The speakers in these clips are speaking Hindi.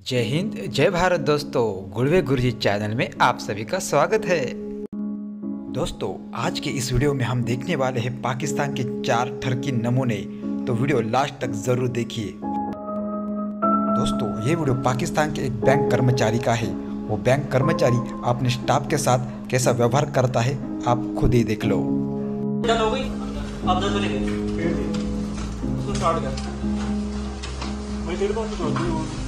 जय हिंद जय भारत दोस्तों, गुरवे गुरुजी चैनल में आप सभी का स्वागत है। दोस्तों आज के इस वीडियो में हम देखने वाले हैं पाकिस्तान के 4 ठरकी नमूने, तो वीडियो लास्ट तक जरूर देखिए। दोस्तों ये वीडियो पाकिस्तान के एक बैंक कर्मचारी का है। वो बैंक कर्मचारी अपने स्टाफ के साथ कैसा व्यवहार करता है आप खुद ही देख लो। हो गई, आप 10 बजे उसको स्टार्ट कर। मैं तेरे पास तो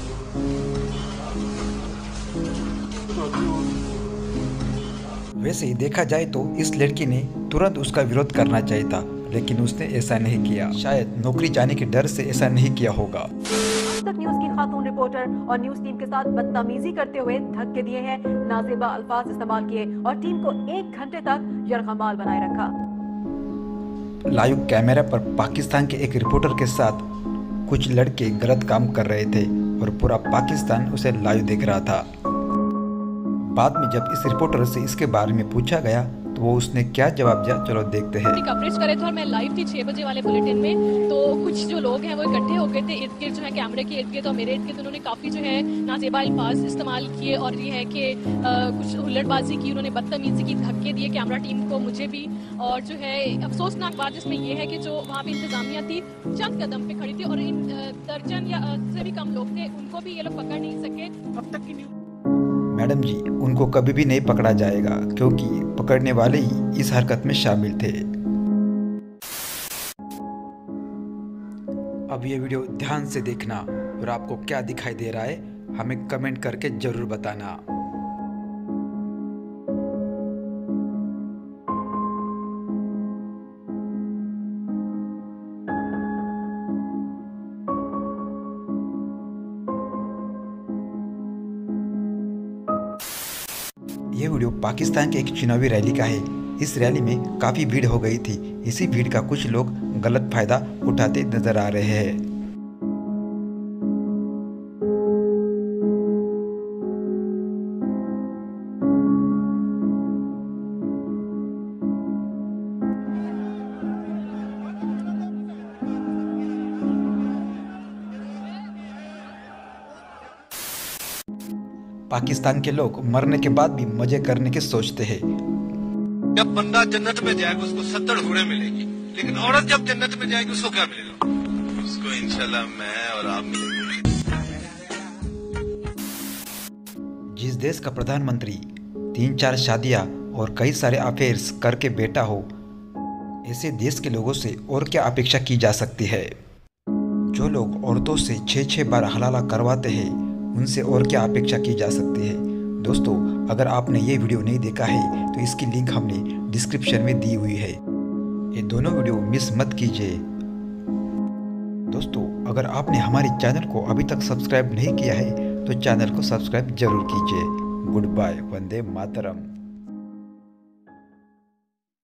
वैसे ही देखा जाए तो इस लड़की ने तुरंत उसका विरोध करना चाहिए था, लेकिन उसने ऐसा नहीं किया। शायद नौकरी जाने के डर से ऐसा नहीं किया होगा। तक न्यूज की खातून रिपोर्टर और न्यूज टीम के साथ बदतमीजी करते हुए धक्के दिए हैं, नाजेबा अल्फाज इस्तेमाल किए और टीम को 1 घंटे तक यरगमाल बनाए रखा। लाइव कैमरा पर पाकिस्तान के एक रिपोर्टर के साथ कुछ लड़के गलत काम कर रहे थे और पूरा पाकिस्तान उसे लाइव देख रहा था। बाद में जब इस रिपोर्टर से इसके बारे में पूछा गया तो वो उसने क्या जवाब दिया, चलो देखते हैं। कवरेज करे थे और मैं लाइव थी 6 बजे वाले बुलेटिन में, तो कुछ जो लोग हैं वो इकट्ठे हो गए थे इर्द गिर्द, जो है कैमरे के इर्द गिर्द और मेरे इर्द गिर्द। उन्होंने काफी जो है नाजेबा अल्फाज इस्तेमाल किए और ये है कि कुछ हुल्लड़बाजी की, उन्होंने बदतमीजी की, धक्के दिए कैमरा टीम को, मुझे भी। और जो है अफसोसनाक बात जिसमें ये है कि जो वहाँ पे इंतजामिया थी चंद कदम पे खड़ी थी और इन दर्जन या से भी कम लोग थे, उनको भी ये लोग पकड़ नहीं सके। अब तक की मैडम जी, उनको कभी भी नहीं पकड़ा जाएगा क्योंकि पकड़ने वाले ही इस हरकत में शामिल थे। अब ये वीडियो ध्यान से देखना और आपको क्या दिखाई दे रहा है हमें कमेंट करके जरूर बताना। ये वीडियो पाकिस्तान के एक चुनावी रैली का है। इस रैली में काफ़ी भीड़ हो गई थी। इसी भीड़ का कुछ लोग गलत फायदा उठाते नजर आ रहे हैं। पाकिस्तान के लोग मरने के बाद भी मजे करने के सोचते हैं। जब बंदा जन्नत में जाएगा उसको 70 हुरें मिलेगी, लेकिन औरत जब जन्नत में जाएगी उसको क्या मिलेगा? उसको इंशाल्लाह मैं और आप मिलेंगे। जिस देश का प्रधानमंत्री 3-4 शादियां और कई सारे अफेयर्स करके बैठा हो, ऐसे देश के लोगों से और क्या अपेक्षा की जा सकती है। जो लोग औरतों से 6-6 बार हलाला करवाते हैं, उनसे और क्या अपेक्षा की जा सकती है। दोस्तों अगर आपने ये वीडियो नहीं देखा है तो इसकी लिंक हमने डिस्क्रिप्शन में दी हुई है। ये दोनों वीडियो मिस मत कीजिए। दोस्तों अगर आपने हमारे चैनल को अभी तक सब्सक्राइब नहीं किया है तो चैनल को सब्सक्राइब जरूर कीजिए। गुड बाय, वंदे मातरम।